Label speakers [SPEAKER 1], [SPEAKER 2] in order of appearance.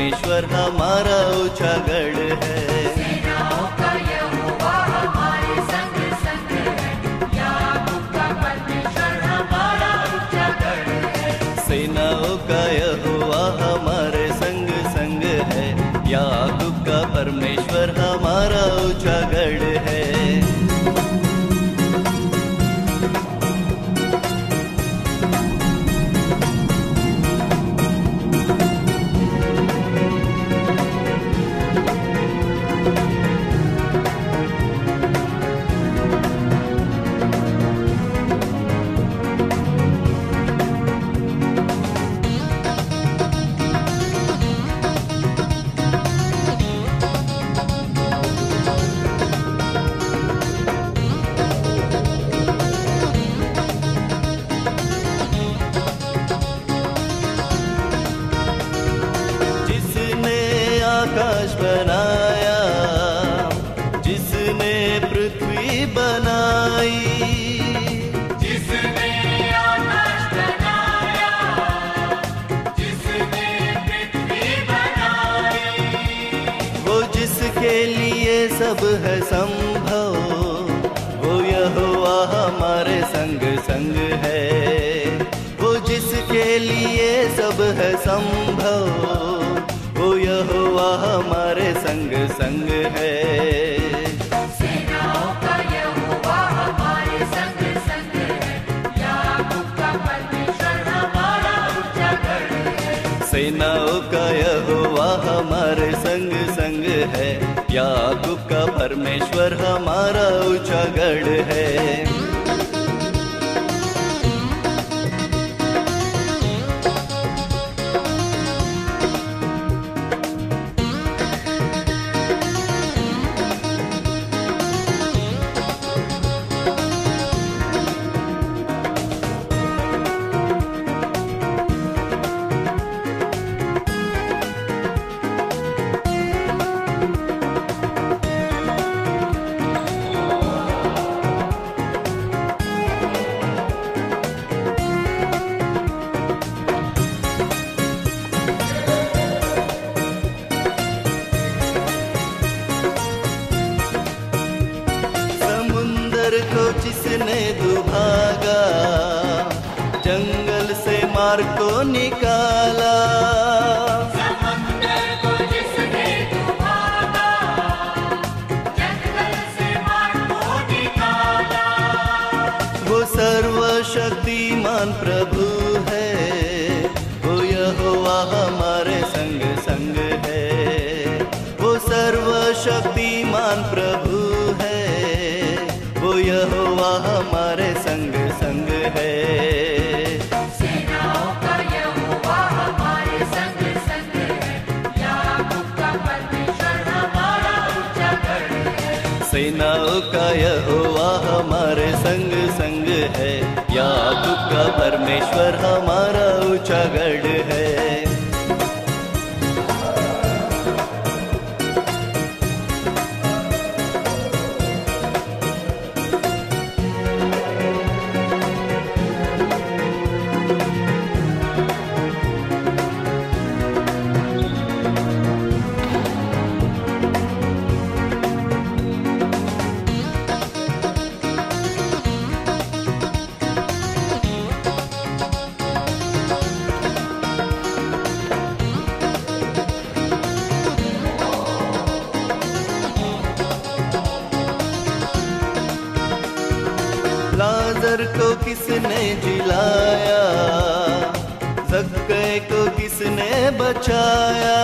[SPEAKER 1] परमेश्वर हमारा ऊंचा गढ़ है।
[SPEAKER 2] सेनाओं का यहोवा हमारे संग संग है, याकूब का परमेश्वर हमारा ऊंचा गढ़ है।
[SPEAKER 1] सेनाओं का यहोवा हमारे संग संग है, याकूब का परमेश्वर हमारा ऊंचा गढ़ है। आकाश बनाया, जिसने पृथ्वी बनाई,
[SPEAKER 2] जिसने आकाश बनाया, जिसने पृथ्वी बनाई,
[SPEAKER 1] वो जिसके लिए सब है संभव, वो यहोवा हमारे संग संग है। वो जिसके लिए सब है संभव, वो यहोवा हमारे संग संग है।
[SPEAKER 2] सेनाओं का यहोवा हमारे संग संग है, याकूब का परमेश्वर हमारा ऊंचा गढ़ है।
[SPEAKER 1] सेनाओं का यहोवा हमारे संग संग है, याकूब का परमेश्वर हमारा ऊंचा गढ़ है। को जिसने दुभागा, जंगल से मार को निकाला,
[SPEAKER 2] समंदर को जिसने दुभागा, जंगल से मार को निकाला,
[SPEAKER 1] वो सर्वशक्तिमान प्रभु है, वो यहोवा हमारे संग संग है। वो सर्वशक्तिमान प्रभु है, वो यहोवा हमारे संग संग है।
[SPEAKER 2] सेनाओं का यहोवा हमारे संग संग है, याकूब का परमेश्वर हमारा ऊंचा गढ़ है।
[SPEAKER 1] सेनाओं का यहोवा हमारे संग संग है, याकूब का परमेश्वर हमारा ऊंचा गढ़ है। लाजर को किसने जिलाया, जक्कै को किसने बचाया,